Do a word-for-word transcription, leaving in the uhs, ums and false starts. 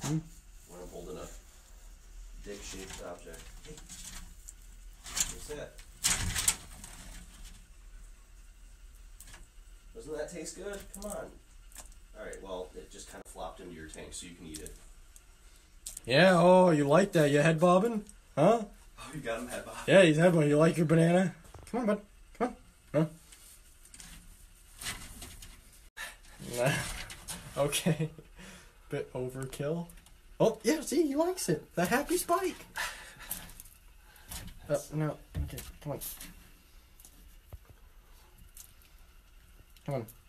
Hmm? When I'm holding a dick-shaped object. Hey, what's that? Doesn't that taste good? Come on. Alright, well, it just kind of flopped into your tank, so you can eat it. Yeah, oh, you like that? You head bobbing? Huh? Oh, you got him head bobbing? Yeah, he's head bobbing. You like your banana? Come on, bud. Come on. Huh? Okay. Bit overkill. Oh, yeah, see, he likes it. The happy spike. Oh, no. Okay, come on. Come on.